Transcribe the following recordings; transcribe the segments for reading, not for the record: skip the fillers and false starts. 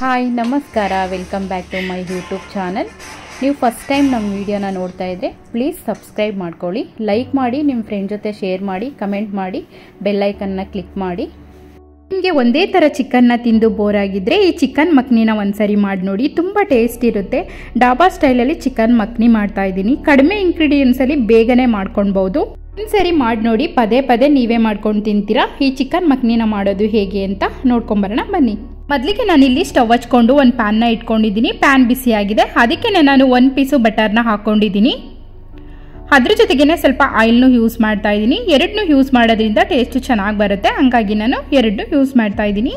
Hi ನಮಸ್ಕಾರ, welcome back to my YouTube channel. ನೀವು first time ನಮ್ಮ ವಿಡಿಯೋನ ನೋಡ್ತಾ ಇದ್ದರೆ ಪ್ಲೀಸ್ ಸಬ್ಸ್ಕ್ರೈಬ್ ಮಾಡ್ಕೊಳ್ಳಿ, ಲೈಕ್ ಮಾಡಿ, ನಿಮ್ಮ ಫ್ರೆಂಡ್ ಜೊತೆ ಶೇರ್ ಮಾಡಿ, ಕಮೆಂಟ್ ಮಾಡಿ, ಬೆಲ್ ಐಕನ್ನ ಕ್ಲಿಕ್ ಮಾಡಿ. ನಿಮಗೆ ಒಂದೇ ಥರ ಚಿಕನ್ನ ತಿಂದು ಬೋರ್ ಆಗಿದ್ದರೆ ಈ ಚಿಕನ್ ಮಕ್ನಿನ ಒಂದ್ಸರಿ ಮಾಡಿ ನೋಡಿ, ತುಂಬ ಟೇಸ್ಟ್ ಇರುತ್ತೆ. ಡಾಬಾ ಸ್ಟೈಲಲ್ಲಿ ಚಿಕನ್ ಮಕ್ನಿ ಮಾಡ್ತಾ ಇದ್ದೀನಿ. ಕಡಿಮೆ ಇಂಗ್ರೀಡಿಯೆಂಟ್ಸಲ್ಲಿ ಬೇಗನೆ ಮಾಡ್ಕೊಳ್ಬೋದು. ಒಂದ್ಸರಿ ಮಾಡಿ ನೋಡಿ, ಪದೇ ಪದೇ ನೀವೇ ಮಾಡ್ಕೊಂಡು ತಿಂತೀರಾ. ಈ ಚಿಕನ್ ಮಕ್ನಿನ ಮಾಡೋದು ಹೇಗೆ ಅಂತ ನೋಡ್ಕೊಂಬರೋಣ ಬನ್ನಿ. ಮೊದಲಿಗೆ ನಾನಿಲ್ಲಿ ಸ್ಟವ್ ಹಚ್ಕೊಂಡು ಒಂದು ಪ್ಯಾನ್ನ ಇಟ್ಕೊಂಡಿದ್ದೀನಿ. ಪ್ಯಾನ್ ಬಿಸಿಯಾಗಿದೆ, ಅದಕ್ಕೆ ನಾನು 1 ಪೀಸು ಬಟರ್ನ ಹಾಕ್ಕೊಂಡಿದ್ದೀನಿ. ಅದ್ರ ಜೊತೆಗೇ ಸ್ವಲ್ಪ ಆಯಿಲ್ನು ಯೂಸ್ ಮಾಡ್ತಾ ಇದ್ದೀನಿ. ಎರಡನ್ನೂ ಯೂಸ್ ಮಾಡೋದ್ರಿಂದ ಟೇಸ್ಟ್ ಚೆನ್ನಾಗಿ ಬರುತ್ತೆ, ಹಂಗಾಗಿ ನಾನು ಎರಡನ್ನೂ ಯೂಸ್ ಮಾಡ್ತಾ ಇದ್ದೀನಿ.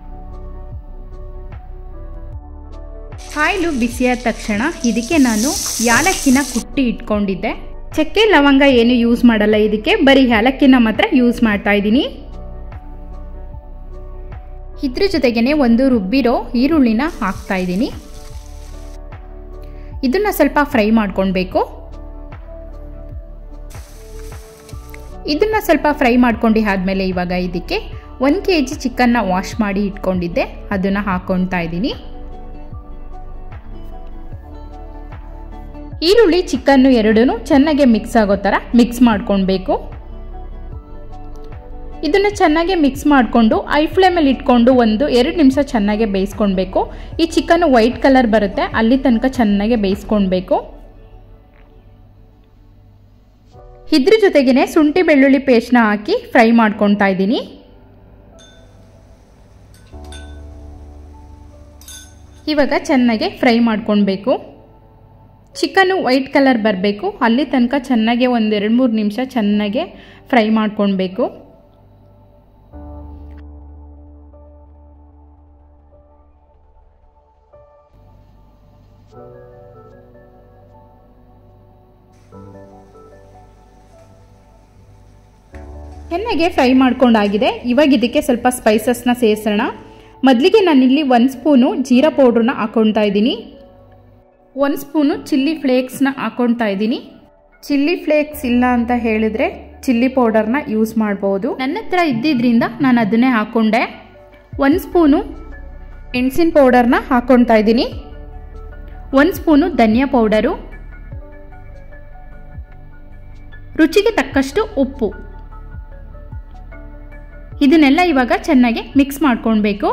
ಆಯಿಲು ಬಿಸಿಯಾದ ತಕ್ಷಣ ಇದಕ್ಕೆ ನಾನು ಯಾಲಕ್ಕಿನ ಕುಟ್ಟಿ ಇಟ್ಕೊಂಡಿದ್ದೆ. ಚಕ್ಕೆ ಲವಂಗ ಏನು ಯೂಸ್ ಮಾಡಲ್ಲ, ಇದಕ್ಕೆ ಬರೀ ಯಾಲಕ್ಕಿನ ಮಾತ್ರ ಯೂಸ್ ಮಾಡ್ತಾ ಇದ್ದೀನಿ. ಇದ್ರ ಜೊತೆಗೇನೆ ಒಂದು ರುಬ್ಬಿರೋ ಈರುಳ್ಳಿನ ಹಾಕ್ತಾ ಇದ್ದೀನಿ. ಇದನ್ನ ಸ್ವಲ್ಪ ಫ್ರೈ ಮಾಡ್ಕೊಳ್ಬೇಕು. ಇದನ್ನ ಸ್ವಲ್ಪ ಫ್ರೈ ಮಾಡ್ಕೊಂಡು ಆದ್ಮೇಲೆ ಇವಾಗ ಇದಕ್ಕೆ 1 kg ಚಿಕನ್ನ ವಾಶ್ ಮಾಡಿ ಇಟ್ಕೊಂಡಿದ್ದೆ, ಅದನ್ನ ಹಾಕೊಳ್ತಾ ಇದ್ದೀನಿ. ಈರುಳ್ಳಿ ಚಿಕನ್ನು ಎರಡೂ ಚೆನ್ನಾಗಿ ಮಿಕ್ಸ್ ಆಗೋ ಥರ ಮಿಕ್ಸ್ ಮಾಡ್ಕೊಳ್ಬೇಕು. ಇದನ್ನು ಚೆನ್ನಾಗಿ ಮಿಕ್ಸ್ ಮಾಡಿಕೊಂಡು ಐ ಫ್ಲೇಮಲ್ಲಿ ಇಟ್ಕೊಂಡು 1-2 ನಿಮಿಷ ಚೆನ್ನಾಗಿ ಬೇಯಿಸ್ಕೊಳ್ಬೇಕು. ಈ ಚಿಕನ್ ವೈಟ್ ಕಲರ್ ಬರುತ್ತೆ, ಅಲ್ಲಿ ತನಕ ಚೆನ್ನಾಗಿ ಬೇಯಿಸ್ಕೊಳ್ಬೇಕು. ಇದ್ರ ಜೊತೆಗೇನೆ ಶುಂಠಿ ಬೆಳ್ಳುಳ್ಳಿ ಪೇಸ್ಟ್ನ ಹಾಕಿ ಫ್ರೈ ಮಾಡ್ಕೊಳ್ತಾ ಇದ್ದೀನಿ. ಇವಾಗ ಚೆನ್ನಾಗಿ ಫ್ರೈ ಮಾಡ್ಕೊಳ್ಬೇಕು. ಚಿಕನ್ನು ವೈಟ್ ಕಲರ್ ಬರಬೇಕು, ಅಲ್ಲಿ ತನಕ ಚೆನ್ನಾಗಿ 1-2-3 ನಿಮಿಷ ಚೆನ್ನಾಗಿ ಫ್ರೈ ಮಾಡ್ಕೊಳ್ಬೇಕು. ಚೆನ್ನಾಗಿ ಫ್ರೈ ಮಾಡ್ಕೊಂಡಾಗಿದೆ. ಇವಾಗ ಇದಕ್ಕೆ ಸ್ವಲ್ಪ ಸ್ಪೈಸಸ್ನ ಸೇರಿಸೋಣ. ಮೊದಲಿಗೆ ನಾನಿಲ್ಲಿ 1 ಸ್ಪೂನು ಜೀರಾ ಪೌಡ್ರನ್ನ ಹಾಕೊಳ್ತಾ ಇದ್ದೀನಿ. 1 ಸ್ಪೂನು ಚಿಲ್ಲಿ ಫ್ಲೇಕ್ಸ್ನ ಹಾಕೊಳ್ತಾ ಇದ್ದೀನಿ. ಚಿಲ್ಲಿ ಫ್ಲೇಕ್ಸ್ ಇಲ್ಲ ಅಂತ ಹೇಳಿದ್ರೆ ಚಿಲ್ಲಿ ಪೌಡರ್ನ ಯೂಸ್ ಮಾಡ್ಬೋದು. ನನ್ನ ಹತ್ರ ಇದ್ದಿದ್ರಿಂದ ನಾನು ಅದನ್ನೇ ಹಾಕ್ಕೊಂಡೆ. 1 ಸ್ಪೂನು ಮೆಣಸಿನ ಪೌಡರ್ನ ಹಾಕೊಳ್ತಾ ಇದ್ದೀನಿ. 1 ಸ್ಪೂನು ಧನಿಯಾ ಪೌಡರು, ರುಚಿಗೆ ತಕ್ಕಷ್ಟು ಉಪ್ಪು. ಇದನ್ನೆಲ್ಲ ಇವಾಗ ಚೆನ್ನಾಗಿ ಮಿಕ್ಸ್ ಮಾಡ್ಕೊಳ್ಬೇಕು.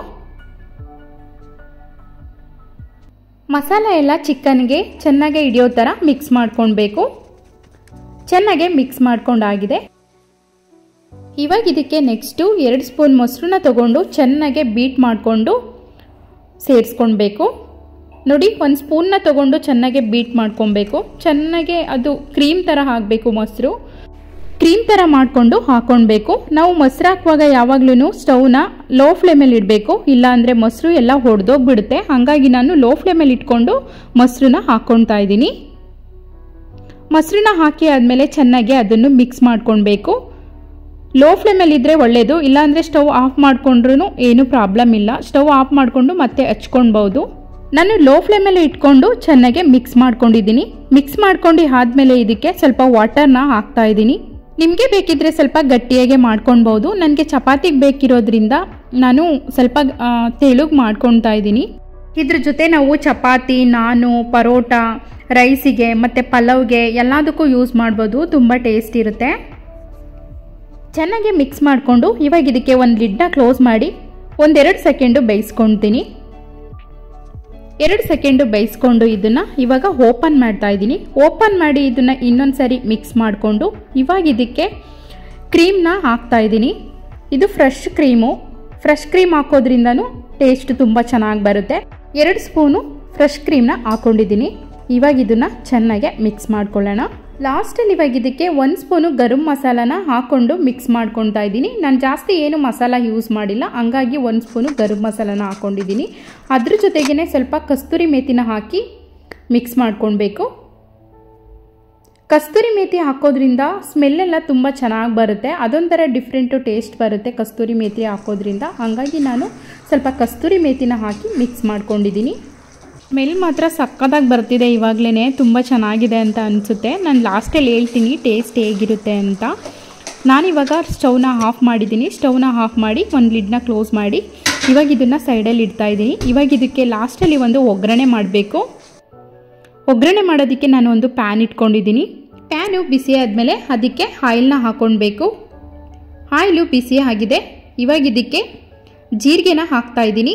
ಮಸಾಲೆ ಎಲ್ಲ ಚಿಕನ್ಗೆ ಚೆನ್ನಾಗಿ ಹಿಡಿಯೋ ಥರ ಮಿಕ್ಸ್ ಮಾಡ್ಕೊಳ್ಬೇಕು. ಚೆನ್ನಾಗಿ ಮಿಕ್ಸ್ ಮಾಡ್ಕೊಂಡಾಗಿದೆ. ಇವಾಗ ಇದಕ್ಕೆ ನೆಕ್ಸ್ಟು 2 ಸ್ಪೂನ್ ಮೊಸರನ್ನ ತಗೊಂಡು ಚೆನ್ನಾಗಿ ಬೀಟ್ ಮಾಡಿಕೊಂಡು ಸೇರಿಸ್ಕೊಳ್ಬೇಕು. ನೋಡಿ, 1 ಸ್ಪೂನ್ನ ತಗೊಂಡು ಚೆನ್ನಾಗಿ ಬೀಟ್ ಮಾಡ್ಕೊಬೇಕು. ಚೆನ್ನಾಗಿ ಅದು ಕ್ರೀಮ್ ಥರ ಆಗಬೇಕು. ಮೊಸರು ಕ್ರೀಮ್ ಥರ ಮಾಡಿಕೊಂಡು ಹಾಕ್ಕೊಳ್ಬೇಕು. ನಾವು ಮೊಸರು ಹಾಕುವಾಗ ಯಾವಾಗ್ಲೂ ಸ್ಟವ್ನ ಲೋ ಫ್ಲೇಮಲ್ಲಿ ಇಡಬೇಕು, ಇಲ್ಲಾಂದರೆ ಮೊಸರು ಎಲ್ಲ ಹೊಡೆದೋಗ್ಬಿಡುತ್ತೆ. ಹಾಗಾಗಿ ನಾನು ಲೋ ಫ್ಲೇಮಲ್ಲಿ ಇಟ್ಕೊಂಡು ಮೊಸರನ್ನ ಹಾಕ್ಕೊಳ್ತಾ ಇದ್ದೀನಿ. ಮೊಸರನ್ನ ಹಾಕಿ ಆದಮೇಲೆ ಚೆನ್ನಾಗಿ ಅದನ್ನು ಮಿಕ್ಸ್ ಮಾಡ್ಕೊಳ್ಬೇಕು. ಲೋ ಫ್ಲೇಮಲ್ಲಿ ಇದ್ದರೆ ಒಳ್ಳೆಯದು, ಇಲ್ಲಾಂದರೆ ಸ್ಟವ್ ಆಫ್ ಮಾಡಿಕೊಂಡ್ರೂ ಏನೂ ಪ್ರಾಬ್ಲಮ್ ಇಲ್ಲ. ಸ್ಟವ್ ಆಫ್ ಮಾಡಿಕೊಂಡು ಮತ್ತೆ ಹಚ್ಕೊಳ್ಬೋದು. ನಾನು ಲೋ ಫ್ಲೇಮಲ್ಲಿ ಇಟ್ಕೊಂಡು ಚೆನ್ನಾಗಿ ಮಿಕ್ಸ್ ಮಾಡ್ಕೊಂಡಿದ್ದೀನಿ. ಮಿಕ್ಸ್ ಮಾಡ್ಕೊಂಡು ಆದಮೇಲೆ ಇದಕ್ಕೆ ಸ್ವಲ್ಪ ವಾಟರ್ನ ಹಾಕ್ತಾ ಇದ್ದೀನಿ. ನಿಮಗೆ ಬೇಕಿದ್ರೆ ಸ್ವಲ್ಪ ಗಟ್ಟಿಯಾಗೆ ಮಾಡ್ಕೊಳ್ಬೋದು. ನನಗೆ ಚಪಾತಿಗೆ ಬೇಕಿರೋದ್ರಿಂದ ನಾನು ಸ್ವಲ್ಪ ತೆಳುಗೆ ಮಾಡ್ಕೊಳ್ತಾ ಇದ್ದೀನಿ. ಇದ್ರ ಜೊತೆ ನಾವು ಚಪಾತಿ, ನಾನು, ಪರೋಟ, ರೈಸಿಗೆ ಮತ್ತು ಪಲಾವ್ಗೆ ಎಲ್ಲದಕ್ಕೂ ಯೂಸ್ ಮಾಡ್ಬೋದು. ತುಂಬ ಟೇಸ್ಟ್ ಇರುತ್ತೆ. ಚೆನ್ನಾಗಿ ಮಿಕ್ಸ್ ಮಾಡಿಕೊಂಡು ಇವಾಗ ಇದಕ್ಕೆ ಒಂದು ಲಿಡ್ನ ಕ್ಲೋಸ್ ಮಾಡಿ 1-2 ಸೆಕೆಂಡು ಬೇಯಿಸ್ಕೊಳ್ತೀನಿ. 2 ಸೆಕೆಂಡು ಬೇಯಿಸ್ಕೊಂಡು ಇದನ್ನು ಇವಾಗ ಓಪನ್ ಮಾಡ್ತಾ ಇದ್ದೀನಿ. ಓಪನ್ ಮಾಡಿ ಇದನ್ನು ಇನ್ನೊಂದು ಸರಿ ಮಿಕ್ಸ್ ಮಾಡಿಕೊಂಡು ಇವಾಗ ಇದಕ್ಕೆ ಕ್ರೀಮ್ನ ಹಾಕ್ತಾ ಇದ್ದೀನಿ. ಇದು ಫ್ರೆಶ್ ಕ್ರೀಮು. ಫ್ರೆಶ್ ಕ್ರೀಮ್ ಹಾಕೋದ್ರಿಂದನೂ ಟೇಸ್ಟ್ ತುಂಬ ಚೆನ್ನಾಗಿ ಬರುತ್ತೆ. 2 ಸ್ಪೂನು ಫ್ರೆಶ್ ಕ್ರೀಮ್ನ ಹಾಕ್ಕೊಂಡಿದ್ದೀನಿ. ಇವಾಗ ಇದನ್ನು ಚೆನ್ನಾಗಿ ಮಿಕ್ಸ್ ಮಾಡ್ಕೊಳ್ಳೋಣ. ಲಾಸ್ಟಲ್ಲಿ ಇವಾಗ ಇದಕ್ಕೆ 1 ಸ್ಪೂನು ಗರಂ ಮಸಾಲಾನ ಹಾಕ್ಕೊಂಡು ಮಿಕ್ಸ್ ಮಾಡ್ಕೊಳ್ತಾ ಇದ್ದೀನಿ. ನಾನು ಜಾಸ್ತಿ ಏನು ಮಸಾಲ ಯೂಸ್ ಮಾಡಿಲ್ಲ, ಹಂಗಾಗಿ 1 ಸ್ಪೂನು ಗರಂ ಮಸಾಲಾನ ಹಾಕ್ಕೊಂಡಿದ್ದೀನಿ. ಅದ್ರ ಜೊತೆಗೇ ಸ್ವಲ್ಪ ಕಸ್ತೂರಿ ಮೇಥಿನ ಹಾಕಿ ಮಿಕ್ಸ್ ಮಾಡ್ಕೊಳ್ಬೇಕು. ಕಸ್ತೂರಿ ಮೇಥಿ ಹಾಕೋದ್ರಿಂದ ಸ್ಮೆಲ್ಲೆಲ್ಲ ತುಂಬ ಚೆನ್ನಾಗಿ ಬರುತ್ತೆ. ಅದೊಂಥರ ಡಿಫ್ರೆಂಟು ಟೇಸ್ಟ್ ಬರುತ್ತೆ ಕಸ್ತೂರಿ ಮೇಥಿ ಹಾಕೋದ್ರಿಂದ. ಹಾಗಾಗಿ ನಾನು ಸ್ವಲ್ಪ ಕಸ್ತೂರಿ ಮೇಥಿನ ಹಾಕಿ ಮಿಕ್ಸ್ ಮಾಡ್ಕೊಂಡಿದ್ದೀನಿ. ಸ್ಮೆಲ್ ಮಾತ್ರ ಸಕ್ಕತ್ತಾಗಿ ಬರ್ತಿದೆ. ಇವಾಗಲೇ ತುಂಬ ಚೆನ್ನಾಗಿದೆ ಅಂತ ಅನಿಸುತ್ತೆ. ನಾನು ಲಾಸ್ಟಲ್ಲಿ ಹೇಳ್ತೀನಿ ಟೇಸ್ಟ್ ಹೇಗಿರುತ್ತೆ ಅಂತ. ನಾನಿವಾಗ ಸ್ಟವ್ನ ಆಫ್ ಮಾಡಿದ್ದೀನಿ. ಸ್ಟವ್ನ ಆಫ್ ಮಾಡಿ ಒಂದು ಲಿಡ್ನ ಕ್ಲೋಸ್ ಮಾಡಿ ಇವಾಗ ಇದನ್ನು ಸೈಡಲ್ಲಿ ಇಡ್ತಾ ಇದ್ದೀನಿ. ಇವಾಗ ಇದಕ್ಕೆ ಲಾಸ್ಟಲ್ಲಿ ಒಂದು ಒಗ್ಗರಣೆ ಮಾಡಬೇಕು. ಒಗ್ಗರಣೆ ಮಾಡೋದಕ್ಕೆ ನಾನು ಒಂದು ಪ್ಯಾನ್ ಇಟ್ಕೊಂಡಿದ್ದೀನಿ. ಪ್ಯಾನು ಬಿಸಿ ಆದಮೇಲೆ ಅದಕ್ಕೆ ಆಯಿಲ್ನ ಹಾಕ್ಕೊಳ್ಬೇಕು. ಆಯಿಲು ಬಿಸಿ ಆಗಿದೆ. ಇವಾಗ ಇದಕ್ಕೆ ಜೀರಿಗೆನ ಹಾಕ್ತಾ ಇದ್ದೀನಿ.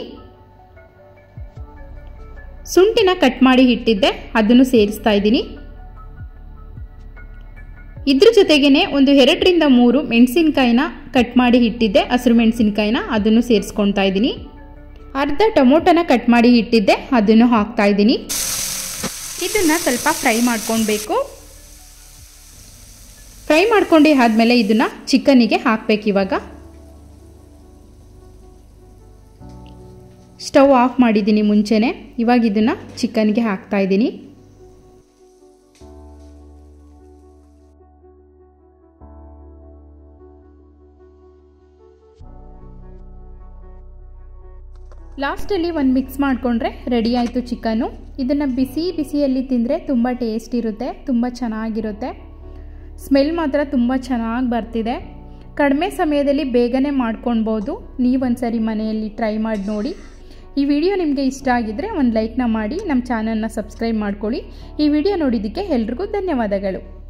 ಶುಂಠಿನ ಕಟ್ ಮಾಡಿ ಇಟ್ಟಿದ್ದೆ, ಅದನ್ನು ಸೇರಿಸ್ತಾ ಇದ್ದೀನಿ. ಇದ್ರ ಜೊತೆಗೇ ಒಂದು 2ರಿಂದ 3 ಮೆಣಸಿನ್ಕಾಯಿನ ಕಟ್ ಮಾಡಿ ಇಟ್ಟಿದ್ದೆ, ಹಸಿರು ಮೆಣಸಿನ್ಕಾಯಿನ, ಅದನ್ನು ಸೇರಿಸ್ಕೊಳ್ತಾ ಇದ್ದೀನಿ. ಅರ್ಧ ಟೊಮೊಟೊನ ಕಟ್ ಮಾಡಿ ಇಟ್ಟಿದ್ದೆ, ಅದನ್ನು ಹಾಕ್ತಾ ಇದ್ದೀನಿ. ಇದನ್ನು ಸ್ವಲ್ಪ ಫ್ರೈ ಮಾಡ್ಕೊಳ್ಬೇಕು. ಫ್ರೈ ಮಾಡ್ಕೊಂಡು ಆದಮೇಲೆ ಇದನ್ನು ಚಿಕನ್ನಿಗೆ ಹಾಕಬೇಕು. ಸ್ಟವ್ ಆಫ್ ಮಾಡಿದ್ದೀನಿ ಮುಂಚೆನೇ. ಇವಾಗ ಇದನ್ನು ಚಿಕನ್ಗೆ ಹಾಕ್ತಾ ಇದ್ದೀನಿ. ಲಾಸ್ಟಲ್ಲಿ ಒಂದು ಮಿಕ್ಸ್ ಮಾಡಿಕೊಂಡ್ರೆ ರೆಡಿ ಆಯಿತು ಚಿಕನ್ನು. ಇದನ್ನು ಬಿಸಿಯಲ್ಲಿ ತಿಂದರೆ ತುಂಬ ಟೇಸ್ಟ್ ಇರುತ್ತೆ, ತುಂಬ ಚೆನ್ನಾಗಿರುತ್ತೆ. ಸ್ಮೆಲ್ ಮಾತ್ರ ತುಂಬ ಚೆನ್ನಾಗಿ ಬರ್ತಿದೆ. ಕಡಿಮೆ ಸಮಯದಲ್ಲಿ ಬೇಗನೆ ಮಾಡ್ಕೊಳ್ಬೋದು. ನೀವೊಂದ್ಸರಿ ಮನೆಯಲ್ಲಿ ಟ್ರೈ ಮಾಡಿ ನೋಡಿ. ಈ ವಿಡಿಯೋ ನಿಮಗೆ ಇಷ್ಟ ಆಗಿದ್ದರೆ ಒಂದು ಲೈಕ್ನ ಮಾಡಿ, ನಮ್ಮ ಚಾನಲ್ನ ಸಬ್ಸ್ಕ್ರೈಬ್ ಮಾಡ್ಕೊಳ್ಳಿ. ಈ ವಿಡಿಯೋ ನೋಡಿದ್ದಕ್ಕೆ ಎಲ್ರಿಗೂ ಧನ್ಯವಾದಗಳು.